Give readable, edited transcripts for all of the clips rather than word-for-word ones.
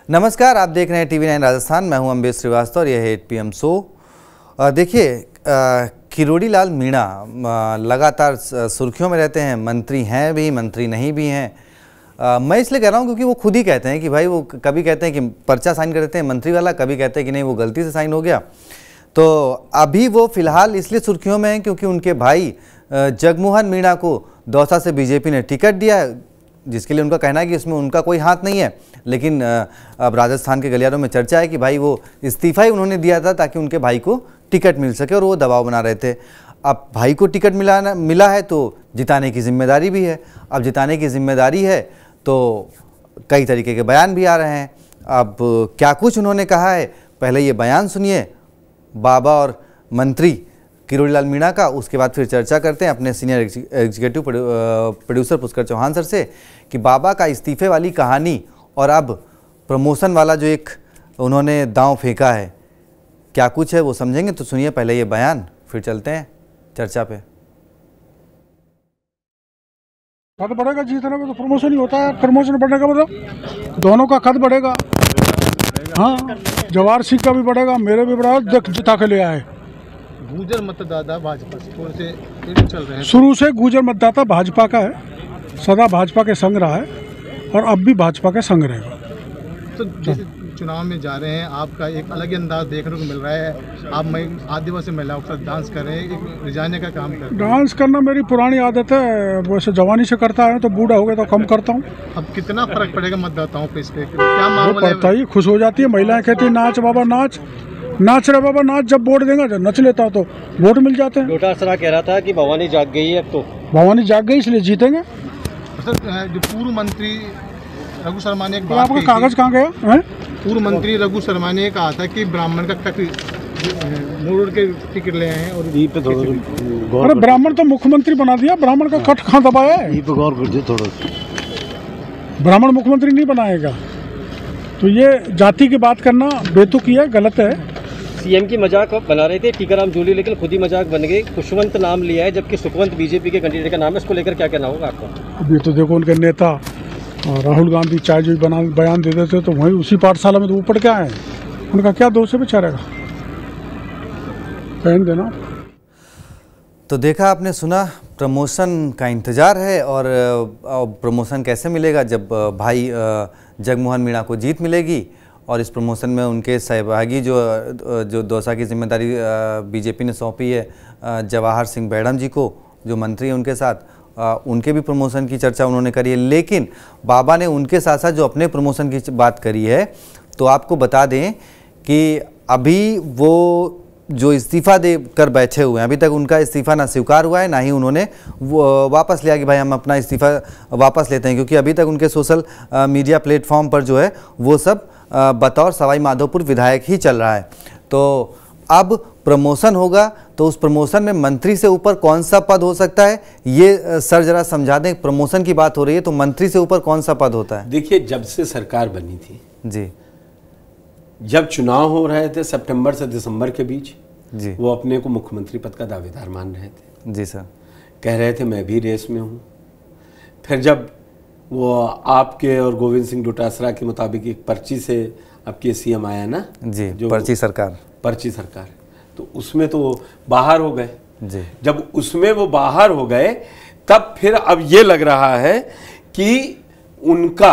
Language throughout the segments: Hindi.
नमस्कार, आप देख रहे हैं टीवी 9 राजस्थान। मैं हूं अम्बेश श्रीवास्तव और यह है 8 PM शो। देखिए, किरोड़ी लाल मीणा लगातार सुर्खियों में रहते हैं। मंत्री हैं भी, मंत्री नहीं भी हैं। मैं इसलिए कह रहा हूं क्योंकि वो खुद ही कहते हैं कि भाई वो कभी कहते हैं कि पर्चा साइन कर देते हैं मंत्री वाला, कभी कहते हैं कि नहीं वो गलती से साइन हो गया। तो अभी वो फिलहाल इसलिए सुर्खियों में हैं क्योंकि उनके भाई जगमोहन मीणा को दौसा से बीजेपी ने टिकट दिया है, जिसके लिए उनका कहना है कि इसमें उनका कोई हाथ नहीं है। लेकिन अब राजस्थान के गलियारों में चर्चा है कि भाई वो इस्तीफा ही उन्होंने दिया था ताकि उनके भाई को टिकट मिल सके और वो दबाव बना रहे थे। अब भाई को टिकट मिला है तो जिताने की जिम्मेदारी भी है। अब जिताने की जिम्मेदारी है तो कई तरीके के बयान भी आ रहे हैं। अब क्या कुछ उन्होंने कहा है, पहले ये बयान सुनिए बाबा और मंत्री किरोड़ी लाल मीणा का, उसके बाद फिर चर्चा करते हैं अपने senior executive producer Pushkar Chauhan sir से कि बाबा का इस्तीफे वाली कहानी और अब प्रमोशन वाला जो एक उन्होंने दांव फेंका है, क्या कुछ है वो समझेंगे। तो सुनिए पहले ये बयान, फिर चलते हैं चर्चा पे। कद बढ़ेगा, जीतने में तो प्रमोशन ही होता है। प्रमोशन बढ़ने का मतलब दोनों का कद बढ़ेगा। हाँ, जवाहर सिंह का भी बढ़ेगा, मेरे भी बढ़ेगा। जिता के ले आए। गुर्जर मतदाता भाजपा से चल रहे हैं। शुरू से गुर्जर मतदाता भाजपा का है, सदा भाजपा के संग रहा है और अब भी भाजपा के संग रहेगा। तो जैसे चुनाव में जा रहे हैं, आपका एक अलग ही अंदाज देखने को मिल रहा है। आप आदिवासी महिलाओं के साथ डांस कर रहे हैं, एक रिझाने का काम कर रहे हैं। डांस करना मेरी पुरानी आदत है, वैसे जवानी से करता है, तो बूढ़ा हो गया तो कम करता हूँ। अब कितना फर्क पड़ेगा मतदाताओं पे इस पे, क्या मामला पड़ता ही, खुश हो जाती है। महिलाएं कहती है नाच बाबा नाच, नाच रहे बाबा नाच। जब वोट देगा जब नच लेता तो वोट मिल जाते हैं। डोटासरा कह रहा था कि भवानी जाग गई है, अब तो भवानी जाग गई इसलिए जीतेंगे। जो पूर्व मंत्री रघु शर्मा ने एक बात आपका कागज कहाँ गया है? पूर्व मंत्री रघु शर्मा ने कहा था कि ब्राह्मण का कट मोड़ के टिकट ले आए हैं और अरे ब्राह्मण तो मुख्यमंत्री बना दिया, ब्राह्मण का कट कहाँ दबाया है? गौर कर थोड़ा। ब्राह्मण मुख्यमंत्री नहीं बनाएगा। तो ये जाति की बात करना बेतुकी है, गलत है। सीएम की मजाक बना रहे थे टीकाराम जूली, लेकिन खुद ही मजाक बन गई। खुशवंत नाम लिया है जबकि सुखवंत बीजेपी के कैंडिडेट का नाम है। इसको लेकर क्या कहना होगा आपका? अभी तो देखो उनके नेता राहुल गांधी चाय जो बयान दे देते तो वहीं उसी पाठशाला में तो वो पढ़ के आए। उनका क्या दोष है बेचारेगा, कहने देना। तो देखा आपने, सुना, प्रमोशन का इंतज़ार है। और प्रमोशन कैसे मिलेगा जब भाई जगमोहन मीणा को जीत मिलेगी और इस प्रमोशन में उनके सहभागी जो दौसा की जिम्मेदारी बीजेपी ने सौंपी है जवाहर सिंह बैडम जी को, जो मंत्री हैं उनके साथ, उनके भी प्रमोशन की चर्चा उन्होंने करी है। लेकिन बाबा ने उनके साथ साथ जो अपने प्रमोशन की बात करी है, तो आपको बता दें कि अभी वो जो इस्तीफ़ा दे कर बैठे हुए हैं, अभी तक उनका इस्तीफ़ा ना स्वीकार हुआ है, ना ही उन्होंने वो वापस लिया कि भाई हम अपना इस्तीफ़ा वापस लेते हैं, क्योंकि अभी तक उनके सोशल मीडिया प्लेटफॉर्म पर जो है वो सब बतौर सवाई माधोपुर विधायक ही चल रहा है। तो अब प्रमोशन होगा तो उस प्रमोशन में मंत्री से ऊपर कौन सा पद हो सकता है, ये सर जरा समझा दें। प्रमोशन की बात हो रही है तो मंत्री से ऊपर कौन सा पद होता है? देखिए, जब से सरकार बनी थी जी, जब चुनाव हो रहे थे सितंबर से दिसंबर के बीच जी, वो अपने को मुख्यमंत्री पद का दावेदार मान रहे थे। जी सर, कह रहे थे मैं भी रेस में हूँ। फिर जब वो आपके और गोविंद सिंह डोटासरा के मुताबिक एक पर्ची से आपके सीएम आया ना जी, जो पर्ची सरकार, तो उसमें तो वो बाहर हो गए जी। जब उसमें वो बाहर हो गए तब फिर अब ये लग रहा है कि उनका,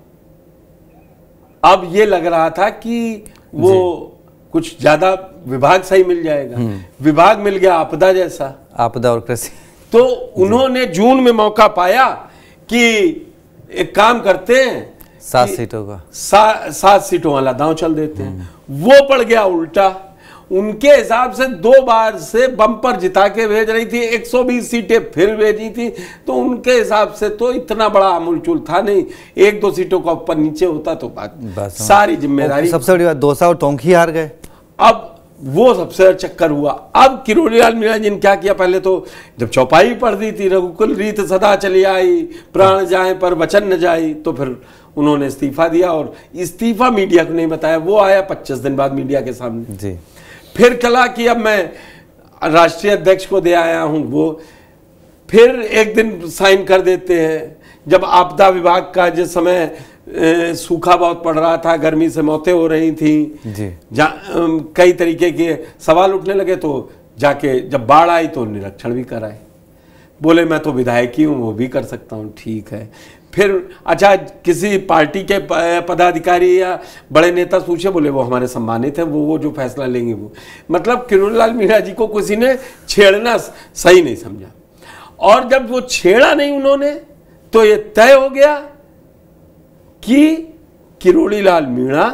अब ये लग रहा था कि वो कुछ ज्यादा विभाग सही मिल जाएगा। विभाग मिल गया आपदा जैसा, आपदा और कृषि। तो उन्होंने जून में मौका पाया कि एक काम करते हैं, 7 सीटों का 7 सीटों वाला दांव चल देते हैं। वो पड़ गया उल्टा। उनके हिसाब से 2 बार से बम्पर जिता के भेज रही थी, 120 सीटें फिर भेजी थी। तो उनके हिसाब से तो इतना बड़ा अमूलचूल था नहीं, 1-2 सीटों का ऊपर नीचे होता तो बात सारी जिम्मेदारी। सबसे बड़ी बात, दौसा और टोंक ही हार गए। अब वो सबसे चक्कर हुआ। अब किरोड़ी लाल मीणा जी ने क्या किया, पहले तो जब चौपाई पढ़ दी थी रघुकुल रीत सदा चली आई, प्राण जाए पर वचन न जाई, तो फिर उन्होंने इस्तीफा दिया और इस्तीफा मीडिया को नहीं बताया। वो आया 25 दिन बाद मीडिया के सामने जी। फिर कहा कि अब मैं राष्ट्रीय अध्यक्ष को दे आया हूं। वो फिर एक दिन साइन कर देते हैं। जब आपदा विभाग का जिस समय सूखा बहुत पड़ रहा था, गर्मी से मौतें हो रही थी जी। कई तरीके के सवाल उठने लगे, तो जाके जब बाढ़ आई तो निरीक्षण भी कराए। बोले मैं तो विधायक ही हूँ, वो भी कर सकता हूँ, ठीक है। फिर अच्छा किसी पार्टी के पदाधिकारी या बड़े नेता पूछे, बोले वो हमारे सम्मानित हैं, वो जो फैसला लेंगे वो। मतलब किरोड़ीलाल मीणा जी को किसी ने छेड़ना सही नहीं समझा, और जब वो छेड़ा नहीं उन्होंने, तो ये तय हो गया कि किरोड़ीलाल मीणा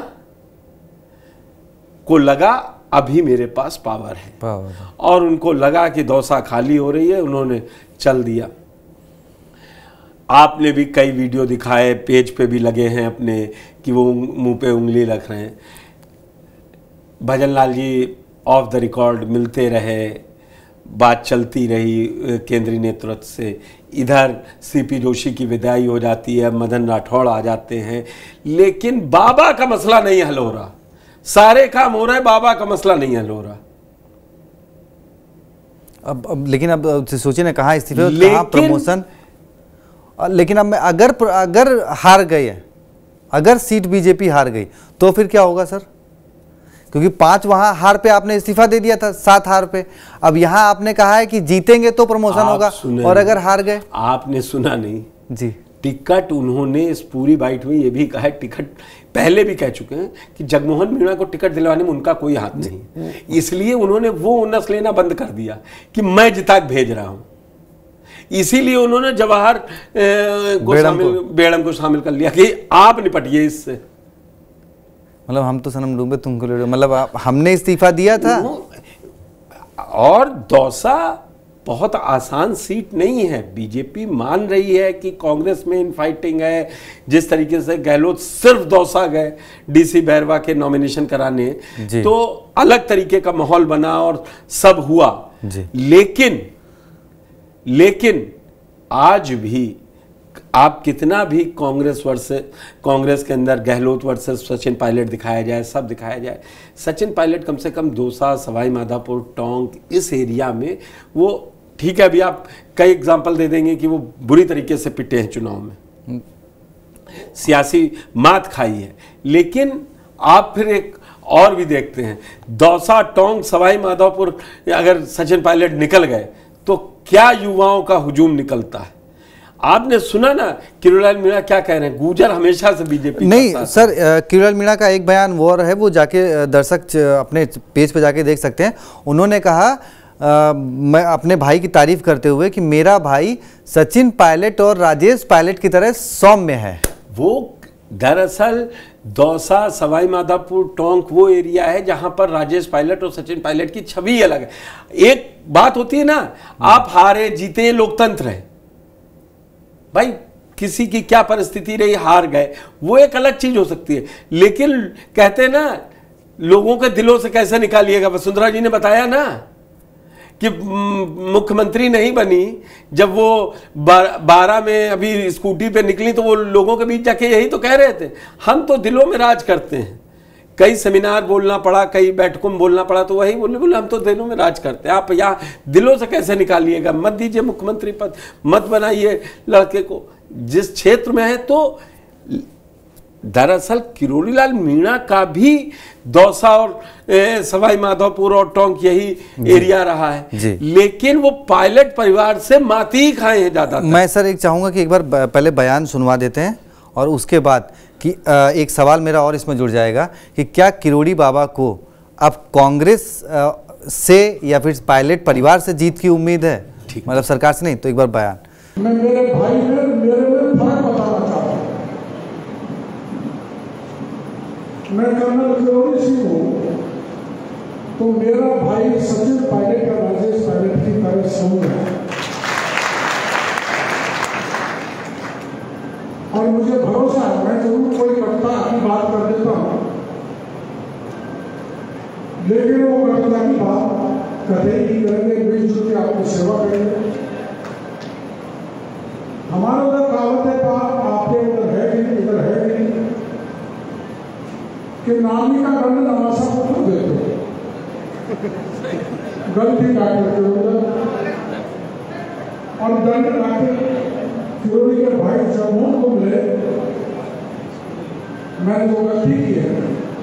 को लगा अभी मेरे पास पावर है, और उनको लगा कि दौसा खाली हो रही है, उन्होंने चल दिया। आपने भी कई वीडियो दिखाए, पेज पे भी लगे हैं अपने, कि वो मुंह पे उंगली रख रहे हैं। Bhajanlal ji off the record मिलते रहे, बात चलती रही केंद्रीय नेतृत्व से। इधर सीपी जोशी की विदाई हो जाती है, मदन राठौड़ आ जाते हैं, लेकिन बाबा का मसला नहीं हल हो रहा। सारे काम हो रहे हैं, बाबा का मसला नहीं हल हो रहा। अब लेकिन अब सोचिए ना, कहाँ इस्तीफे, कहाँ प्रमोशन। लेकिन अब मैं अगर हार गए, अगर सीट बीजेपी हार गई, तो फिर क्या होगा सर? क्योंकि 5 वहां हार पे आपने इस्तीफा दे दिया था, 7 हार पे। अब यहाँ आपने कहा है कि जीतेंगे तो प्रमोशन होगा, और अगर हार गए। आपने सुना नहीं जी, टिकट उन्होंने इस पूरी बाइट में ये भी कहा है, टिकट पहले भी कह चुके हैं कि जगमोहन मीणा को टिकट दिलवाने में उनका कोई हाथ नहीं, इसलिए उन्होंने वो नस लेना बंद कर दिया कि मैं जिता भेज रहा हूं। इसीलिए उन्होंने जवाहर बेड़म को शामिल कर लिया कि आप निपटिए इससे। मतलब हम तो सनम डूबे तुमको ले, मतलब हमने इस्तीफा दिया था। और दौसा बहुत आसान सीट नहीं है। बीजेपी मान रही है कि कांग्रेस में इनफाइटिंग है। जिस तरीके से गहलोत सिर्फ दौसा गए डीसी बैरवा के नॉमिनेशन कराने, तो अलग तरीके का माहौल बना और सब हुआ। लेकिन आज भी आप कितना भी कांग्रेस के अंदर गहलोत वर्सेस सचिन पायलट दिखाया जाए, सब दिखाया जाए, सचिन पायलट कम से कम दौसा, सवाई माधोपुर, टोंक, इस एरिया में वो ठीक है। अभी आप कई एग्जांपल दे देंगे कि वो बुरी तरीके से पिटे हैं चुनाव में, सियासी मात खाई है। लेकिन आप फिर एक और भी देखते हैं, दौसा, टोंक, सवाई माधोपुर अगर सचिन पायलट निकल गए तो क्या युवाओं का हुजूम निकलता है। आपने सुना ना किरोड़ीलाल मीणा क्या कह रहे हैं, गुर्जर हमेशा से बीजेपी नहीं सर। किरोड़ीलाल मीणा का एक बयान वो है, वो जाके दर्शक अपने पेज पे जाके देख सकते हैं। उन्होंने कहा मैं अपने भाई की तारीफ करते हुए कि मेरा भाई सचिन पायलट और राजेश पायलट की तरह सौम्य है। वो दरअसल दौसा, सवाई माधोपुर, टोंक वो एरिया है जहां पर राजेश पायलट और सचिन पायलट की छवि अलग है। एक बात होती है ना, आप हारे जीते लोकतंत्र है भाई, किसी की क्या परिस्थिति रही, हार गए, वो एक अलग चीज हो सकती है। लेकिन कहते हैं ना, लोगों के दिलों से कैसे निकालिएगा। वसुंधरा जी ने बताया ना कि मुख्यमंत्री नहीं बनी, जब वो 12 में अभी स्कूटी पे निकली तो वो लोगों के बीच जाके यही तो कह रहे थे, हम तो दिलों में राज करते हैं। कई सेमिनार बोलना पड़ा, कई बैठकों में बोलना पड़ा, तो वही बोले हम तो दिलों में राज करते हैं। आप यहाँ दिलों से कैसे निकालिएगा, मत दीजिए मुख्यमंत्री पद, मत बनाइए लड़के को जिस क्षेत्र में है। तो दरअसल किरोड़ीलाल मीणा का भी दौसा और सवाई माधोपुर और टोंक यही एरिया रहा है, लेकिन वो पायलट परिवार से माती ही खाए हैं ज्यादा। मैं सर एक चाहूंगा कि एक बार पहले बयान सुनवा देते हैं, और उसके बाद कि एक सवाल मेरा और इसमें जुड़ जाएगा कि क्या किरोड़ी बाबा को अब कांग्रेस से या फिर पायलट परिवार से जीत की उम्मीद है, मतलब सरकार से नहीं। तो एक बार बयान। मैं मेरे भाई में फर्क बताना चाहता हूँ। मैं कर्नल किरोड़ी सिंह हूँ, तो मेरा भाई सचिन पायलट और राजेश पायलट की तरह सौम्य है, और मुझे भरोसा है मैं जरूर कोई कटता की बात कर देता हूँ, लेकिन वो कटता की बात कभी नहीं करेंगे, मिलजुल के आपकी सेवा करेंगे। हमारा उधर कहावत है, आपके उधर है कि इधर है नहीं, कि नामी का दंड नवासा को तो देते गलती का करते उधर, और दंड लाके किरोड़ी के भाई जगमोहन को मिले मैंने जो गलती की है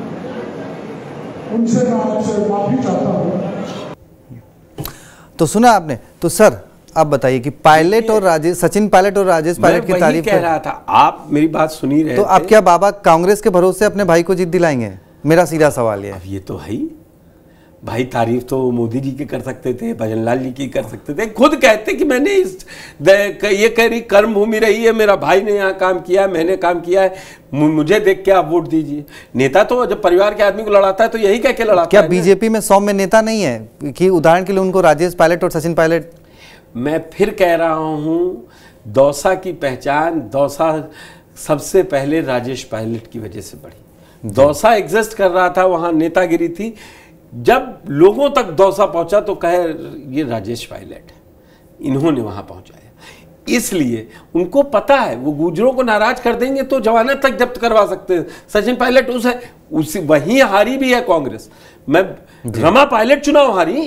उनसे मैं आपसे माफी चाहता हूँ। तो सुना आपने। तो सर आप बताइए कि पायलट और राजेश, सचिन पायलट और राजेश पायलट की तारीफ कह रहा था, आप मेरी बात सुनी रहे तो अब क्या बाबा कांग्रेस के भरोसे अपने भाई को जीत दिलाएंगे? मेरा सीधा सवाल ये है। अब ये तो है ही भाई, तारीफ तो मोदी जी की कर सकते थे, भजन लाल जी की कर सकते थे, खुद कहते कि मैंने ये कह रही कर्म भूमि रही है, मेरा भाई ने यहाँ काम किया है, मैंने काम किया है, मुझे देख के आप वोट दीजिए। नेता तो जब परिवार के आदमी को लड़ाता है तो यही कह के लड़ाता है। क्या बीजेपी में सौम्य नेता नहीं है कि उदाहरण के लिए उनको राजेश पायलट और सचिन पायलट? मैं फिर कह रहा हूँ, दौसा की पहचान, दौसा सबसे पहले राजेश पायलट की वजह से बढ़ी। दौसा एग्जिस्ट कर रहा था, वहाँ नेतागिरी थी। जब लोगों तक दौसा पहुंचा तो कहे ये राजेश पायलट है, इन्होंने वहां पहुंचाया। इसलिए उनको पता है वो गुजरों को नाराज कर देंगे तो जमानत तक जब्त करवा सकते हैं। सचिन पायलट उसी वहीं हारी भी है कांग्रेस। मैं रमा पायलट चुनाव हारी,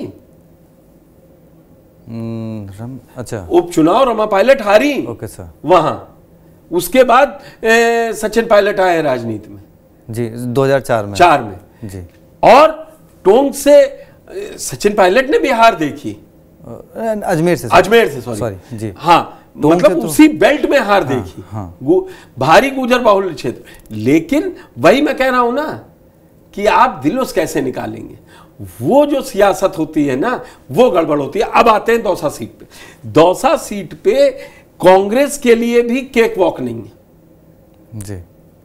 अच्छा उपचुनाव रमा पायलट हारी। Okay sir. वहां उसके बाद सचिन पायलट आए राजनीति में जी 2004 में। 4 में जी। और टोंक से सचिन पायलट ने भी हार देखी, अजमेर से सॉरी जी। हाँ मतलब उसी बेल्ट में हार देखी। हाँ। भारी गुजर बाहुल्य क्षेत्र। लेकिन वही मैं कह रहा हूं ना कि आप दिलों कैसे निकालेंगे, वो जो सियासत होती है ना वो गड़बड़ होती है। अब आते हैं दौसा सीट पे। दौसा सीट पे कांग्रेस के लिए भी केक वॉक नहीं है जी।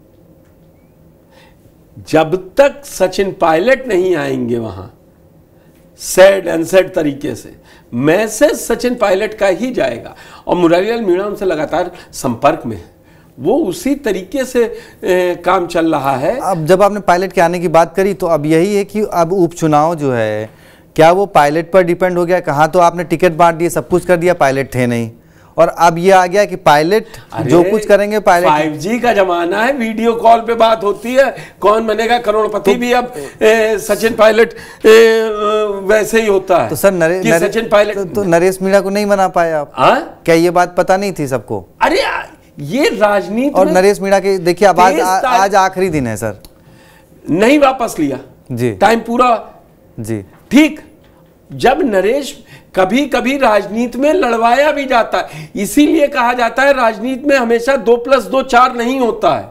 जब तक सचिन पायलट नहीं आएंगे वहां सैड अनसेड तरीके से, मैसेज सचिन पायलट का ही जाएगा। और मुरारीलाल मीणा उनसे लगातार संपर्क में है, वो उसी तरीके से काम चल रहा है। अब जब आपने पायलट के आने की बात करी तो अब यही है कि अब उपचुनाव जो है क्या वो पायलट पर डिपेंड हो गया? कहाँ तो आपने टिकट बांट दिए, सब कुछ कर दिया, पायलट थे नहीं, और अब ये आ गया कि पायलट जो कुछ करेंगे पायलट। 5G का जमाना है, वीडियो कॉल पे बात होती है, कौन बनेगा करोड़पति भी अब सचिन पायलट वैसे ही होता है। तो सर सचिन पायलट तो नरेश मीणा को नहीं बना पाए आप? क्या ये बात पता नहीं थी सबको? अरे ये राजनीति और नरेश मीणा के देखिए अब आज आखिरी दिन है सर, नहीं वापस लिया जी, टाइम पूरा जी। ठीक। जब नरेश कभी कभी राजनीति में लड़वाया भी जाता है, इसीलिए कहा जाता है राजनीति में हमेशा 2+2 4 नहीं होता है।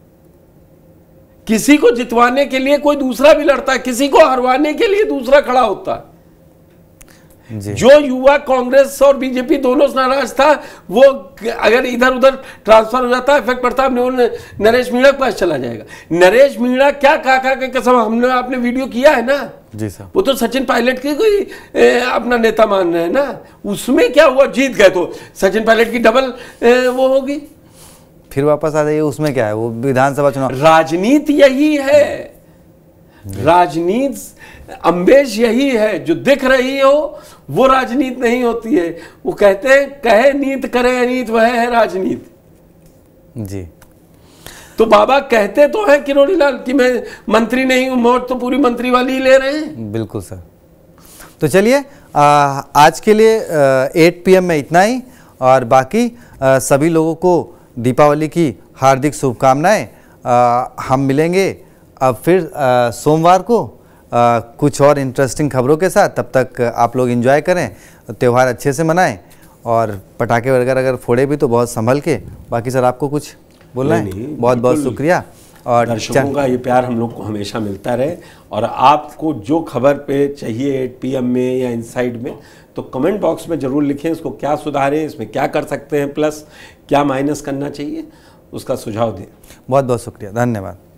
किसी को जितवाने के लिए कोई दूसरा भी लड़ता है, किसी को हरवाने के लिए दूसरा खड़ा होता है जी। जो युवा कांग्रेस और बीजेपी दोनों से नाराज था, वो अगर इधर उधर ट्रांसफर हो जाता है, इफेक्ट पड़ता है, नरेश मीणा के पास चला जाएगा। नरेश मीणा क्या काका के कसम, हमने आपने वीडियो किया है ना जी सर, वो तो सचिन पायलट की कोई अपना नेता मान रहे हैं ना। उसमें क्या हुआ, जीत गए तो सचिन पायलट की डबल वो होगी, फिर वापस आ जाइए। उसमें क्या है, वो विधानसभा चुनाव। राजनीति यही है, राजनीति अम्बेश यही है, जो दिख रही हो वो राजनीति नहीं होती है। वो कहते हैं कहे नीत करे अनीत, वह है राजनीति जी। तो बाबा कहते तो है किरोड़ी लाल कि मैं मंत्री नहीं हूं, वोट तो पूरी मंत्री वाली ही ले रहे हैं। बिल्कुल सर। तो चलिए आज के लिए 8 PM में इतना ही, और बाकी सभी लोगों को दीपावली की हार्दिक शुभकामनाएं। हम मिलेंगे अब फिर सोमवार को कुछ और इंटरेस्टिंग खबरों के साथ। तब तक आप लोग एंजॉय करें, त्यौहार अच्छे से मनाएं, और पटाखे वगैरह अगर फोड़े भी तो बहुत संभल के। बाकी सर आपको कुछ बोलना है? बहुत बहुत शुक्रिया। और दर्शकों का ये प्यार हम लोग को हमेशा मिलता रहे। और आपको जो खबर पे चाहिए 8 PM में या इनसाइड में, तो कमेंट बॉक्स में ज़रूर लिखें इसको क्या सुधारें, इसमें क्या कर सकते हैं, प्लस क्या माइनस करना चाहिए, उसका सुझाव दें। बहुत बहुत शुक्रिया, धन्यवाद।